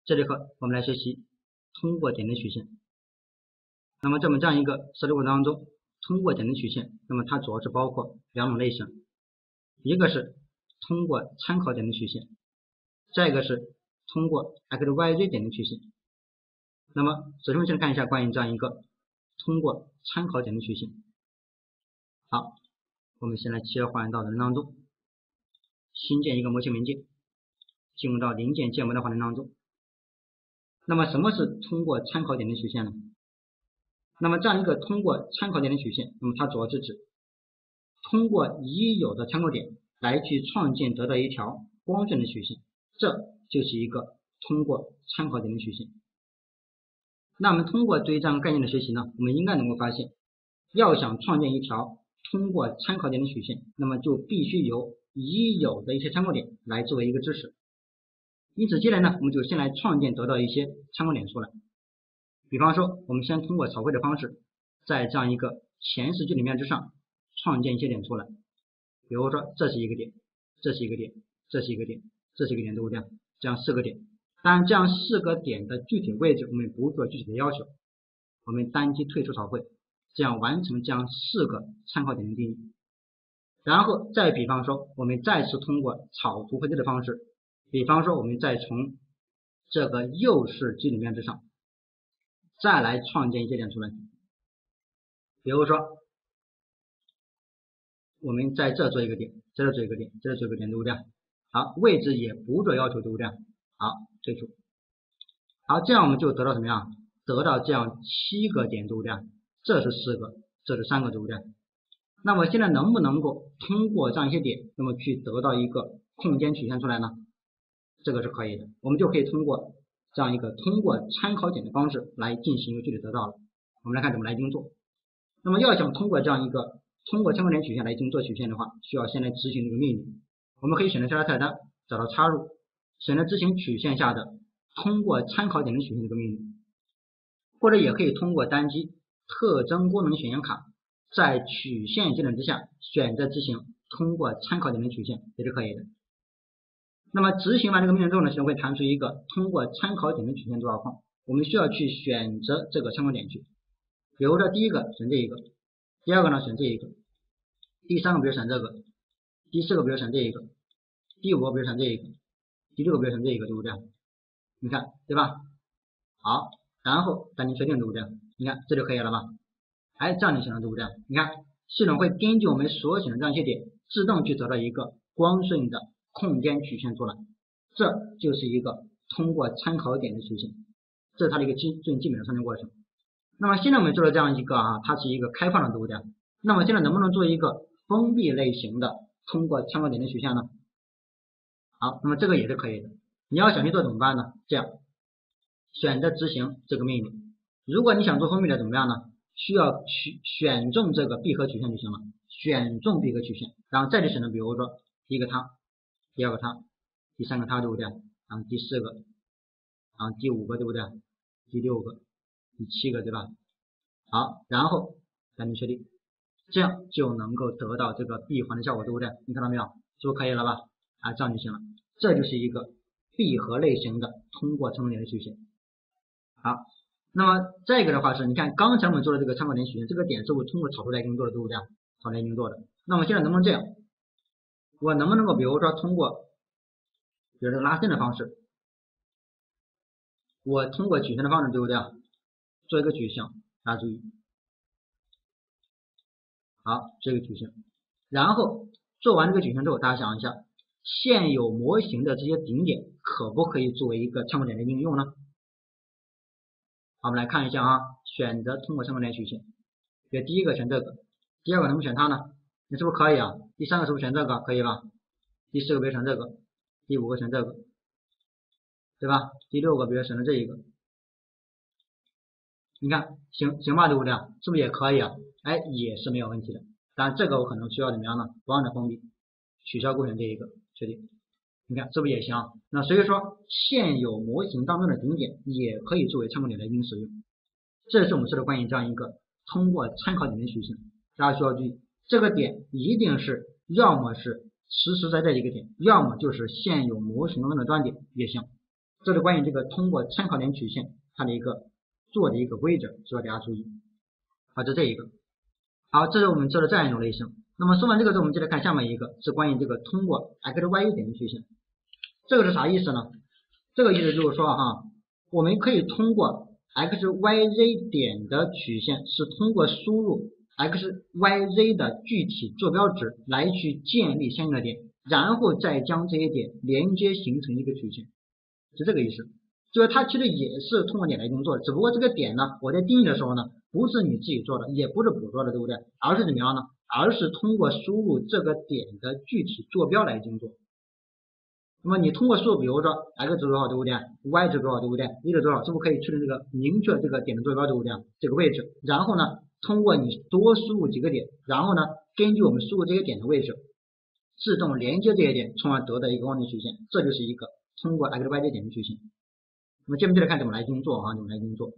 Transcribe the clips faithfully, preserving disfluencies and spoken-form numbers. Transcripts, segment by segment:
这节课我们来学习通过点的曲线。那么这么这样一个设计过程当中，通过点的曲线，那么它主要是包括两种类型，一个是通过参考点的曲线，再一个是通过 x y z 点的曲线。那么首先我们先看一下关于这样一个通过参考点的曲线。好，我们先来切换到人当中，新建一个模型文件，进入到零件建模的环境当中。那么什么是通过参考点的曲线呢？那么这样一个通过参考点的曲线，那么它主要是指通过已有的参考点来去创建得到一条光顺的曲线，这就是一个通过参考点的曲线。那我们通过对于这样概念的学习呢，我们应该能够发现，要想创建一条通过参考点的曲线，那么就必须由已有的一些参考点来作为一个支持。因此接下来呢，我们就先来创建得到一些参考点出来。比方说我们先通过草绘的方式，在这样一个前视距离面之上创建一些点出来。比如说这是一个点，这是一个点，这是一个点，这是一个点，对不对？这样四个点。当然这样四个点的具体位置我们不做具体的要求，我们单击退出草绘，这样完成这样四个参考点的定义。然后再比方说我们再次通过草图绘制的方式，比方说我们再从这个右视距离面之上再来创建一些点出来。比如说我们在这做一个点，在这做一个点，在这做一个点，对不对？好，位置也不做要求，对不对？好，退出。好，这样我们就得到什么样？得到这样七个点，对不对？这是四个，这是三个，对不对？那么现在能不能够通过这样一些点，那么去得到一个空间曲线出来呢？这个是可以的，我们就可以通过这样一个通过参考点的方式来进行一个具体得到了。我们来看怎么来进行做。那么要想通过这样一个通过参考点曲线来进行做曲线的话，需要先来执行这个命令。我们可以选择下拉菜单，找到插入，选择执行曲线下的通过参考点的曲线这个命令，或者也可以通过单击特征功能选项卡，在曲线技能之下选择执行通过参考点的曲线也是可以的。那么执行完这个命令之后呢，系统会弹出一个通过参考点的曲线对话框，我们需要去选择这个参考点去。比如说第一个选这一个，第二个呢选这一个，第三个比如选这个，第四个比如选这一个，第五个比如选这一个，第六个比如选这一个，对不对？你看对吧？好，然后赶紧确定，对不对？你看这就可以了吧？哎，这样就行了，对不对？你看系统会根据我们所选的这样一些点，自动去得到一个光顺的空间曲线出来，这就是一个通过参考点的曲线，这是它的一个基最基本的创建过程。那么现在我们做了这样一个啊，它是一个开放的，对不对？那么现在能不能做一个封闭类型的通过参考点的曲线呢？好，那么这个也是可以的。你要想去做怎么办呢？这样选择执行这个命令。如果你想做封闭的怎么样呢？需要去选中这个闭合曲线就行了，选中闭合曲线，然后再去选择，比如说第一个它，第二个它，第三个它，对不对？然后第四个，然后第五个，对不对？第六个，第七个，对吧？好，然后赶紧确定，这样就能够得到这个闭环的效果，对不对？你看到没有？是不是可以了吧？啊，这样就行了。这就是一个闭合类型的通过参考点的曲线。好，那么再一个的话是，你看刚才我们做的这个参考点曲线，这个点是不是通过草图来进行做的，对不对？草图来进行做的。那么现在能不能这样？我能不能够比如说通过比如说拉线的方式，我通过曲线的方式，对不对？做一个曲线，大家注意，好，这个曲线，然后做完这个曲线之后，大家想一下，现有模型的这些顶点可不可以作为一个参考点的应用呢？好，我们来看一下啊，选择通过参考点曲线，比如第一个选这个，第二个能不能选它呢？你是不是可以啊？第三个是不是选这个？可以吧？第四个比如选这个，第五个选这个，对吧？第六个比如选择这一个，你看行行吧，对不对？是不是也可以啊？哎，也是没有问题的。当然这个我可能需要怎么样呢？同样的封闭，取消勾选这一个，确定。你看是不是也行？那所以说现有模型当中的顶点也可以作为参考点来进行使用。这是我们说的关于这样一个通过参考点的曲线。大家需要注意，这个点一定是要么是实时在这一个点，要么就是现有模型当中的端点也行。 这是关于这个通过参考点曲线它的一个做的一个规则，需要大家注意。好，这这一个。好，这是我们做的这样一种类型。那么说完这个之后，我们接着看下面一个，是关于这个通过 x y z 点的曲线。这个是啥意思呢？这个意思就是说哈，我们可以通过 x y z 点的曲线，是通过输入 x y z 的具体坐标值来去建立相应的点，然后再将这些点连接形成一个曲线，是这个意思。就是它其实也是通过点来定做的，只不过这个点呢，我在定义的时候呢，不是你自己做的，也不是捕捉的，对不对？而是怎么样呢？而是通过输入这个点的具体坐标来定做。那么你通过输入，比如说 x 值多少，对不对 ？y 值多少，对不对 ？z 值多少，是不是可以确定这个明确这个点的坐标，对不对？这个位置，然后呢，通过你多输入几个点，然后呢，根据我们输入这些点的位置，自动连接这些点，从而得到一个望点曲线，这就是一个通过 x y z 点的曲线。那么接着看怎么来定做啊？怎么来定做？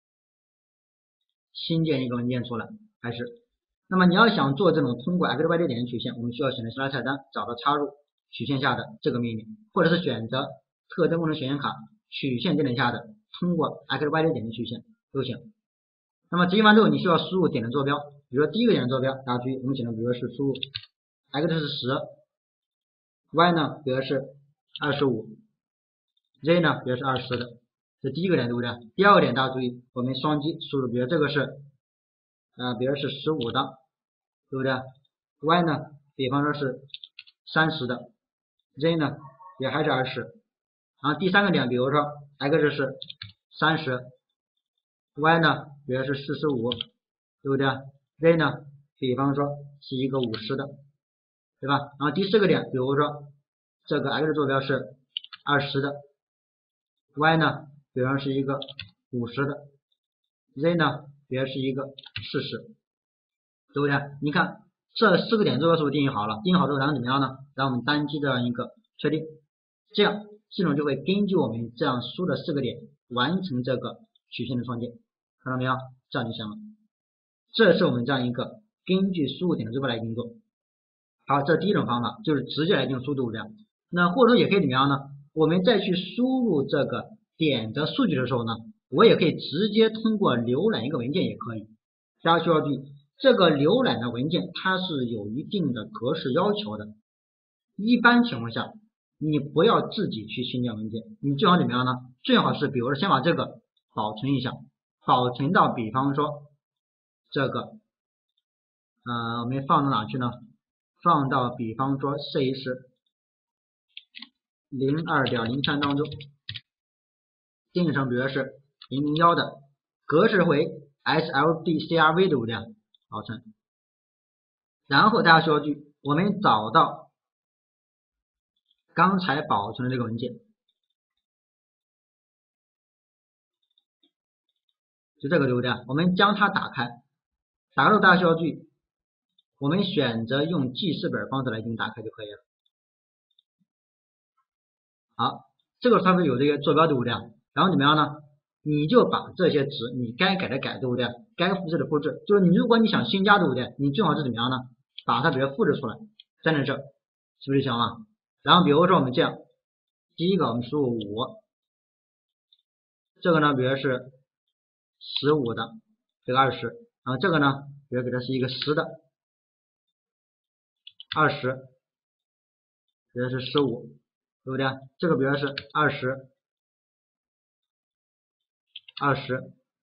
新建一个文件出来，开始。那么你要想做这种通过 x y z 点的曲线，我们需要选择下拉菜单，找到插入曲线下的这个命令，或者是选择特征功能选项卡曲线节点下的通过 x y z 点的曲线都行。那么执行完之后，你需要输入点的坐标，比如说第一个点的坐标，大家注意，我们选择比如说是输入 x 是十 ，y 呢比如是二十五 ，z 呢比如是二十的。这第一个点对不对？第二个点大家注意，我们双击输入，比如这个是呃，比如是十五的，对不对 ？y 呢，比方说是三十的 ，z 呢也还是二十。然后第三个点，比如说 x 是三十 ，y 呢，比如是四十五，对不对 ？z 呢，比方说是一个五十的，对吧？然后第四个点，比如说这个 x 的坐标是二十的 ，y 呢？比方是一个五十的 ，z 呢，比如是一个四十，对不对？你看这四个点坐标是不是定义好了？定义好之后，然后怎么样呢？让我们单击这样一个确定，这样系统就会根据我们这样输的四个点完成这个曲线的创建，看到没有？这样就行了。这是我们这样一个根据输入点的坐标来定做。好，这是第一种方法，就是直接来定输度这样。那或者说也可以怎么样呢？我们再去输入这个点的数据的时候呢，我也可以直接通过浏览一个文件也可以。大家需要注意，这个浏览的文件它是有一定的格式要求的。一般情况下，你不要自己去新建文件，你最好怎么样呢？最好是比如说先把这个保存一下，保存到比方说这个，呃，我们放到哪去呢？放到比方说 C 是 零二点零三 当中。定义成比如是零零一的，格式为 S L D C R V 对不对？保存。然后大家需要注意，我们找到刚才保存的这个文件，就这个对不对？我们将它打开，打开后大家需要注意，我们选择用记事本方式来进行打开就可以了。好，这个上面有这个坐标对不对？然后怎么样呢？你就把这些值你该改的改，对不对？该复制的复制，就是你如果你想新加，对不对？你最好是怎么样呢？把它比如复制出来，在那这，是不是就行了？然后比如说我们这样，第一个我们输入五，这个呢，比如是十五的，这个二十，然后这个呢，比如给它是一个十的，二十，比如是十五，对不对？这个比如是二十。二十、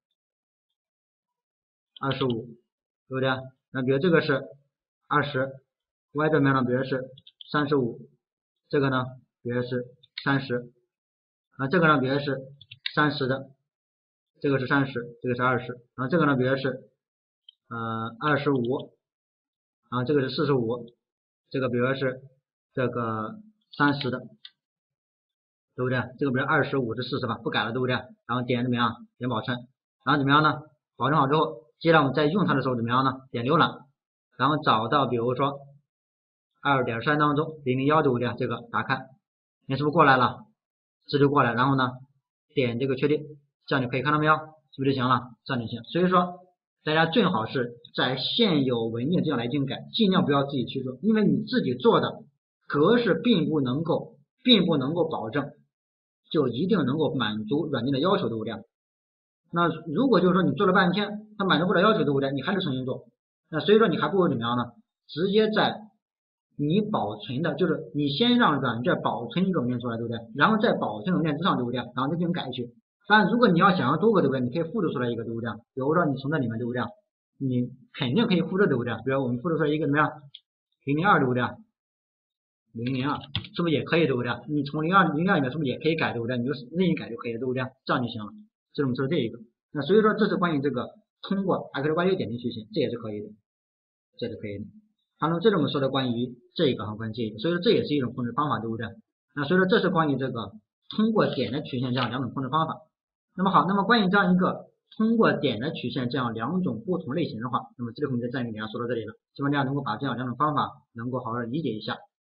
二十五，对不对？那比如这个是二十 ，y 这边呢，比如是三十五，这个呢，比如是三十，啊，这个呢，比如是三十的，这个是三十，这个是二十，然后这个呢，比如是呃二十五，啊，这个是四十五，这个比如是这个三十的。对不对？这个比如二十五是四十吧，不改了，对不对？然后点怎么样？点保存，然后怎么样呢？保存好之后，接着我们在用它的时候怎么样呢？点浏览，然后找到比如说 二点三 当中零零一对不对？这个打开，你是不是过来了？这就过来，然后呢，点这个确定，这样就可以看到没有？是不是就行了？这样就行。所以说，大家最好是在现有文件这样来进行改，尽量不要自己去做，因为你自己做的格式并不能够，并不能够保证。 就一定能够满足软件的要求的物量。那如果就是说你做了半天，它满足不了要求的物量，你还是重新做，那所以说你还不如怎么样呢？直接在你保存的，就是你先让软件保存一个文件出来，对不对？然后在保存文件之上对不对？然后再进行改去。当然，如果你要想要多个对不对？你可以复制出来一个对不对？比如说你从这里面对不对？你肯定可以复制对不对？比如我们复制出来一个怎么样？零零二对不对？零零二是不是也可以对不对？你从零二零零二里面是不是也可以改对不对？你就任意改就可以了对不对？这样就行了。这种就是这一个。那所以说这是关于这个通过 X 八九点击曲线，这也是可以的，这也是可以的。好，那这是我们说的关于这个和关于这个，所以说这也是一种控制方法，对不对？那所以说这是关于这个通过点的曲线这样两种控制方法。那么好，那么关于这样一个通过点的曲线这样两种不同类型的话，那么这里我们就暂时给大家说到这里了，希望大家能够把这样两种方法能够好好的理解一下。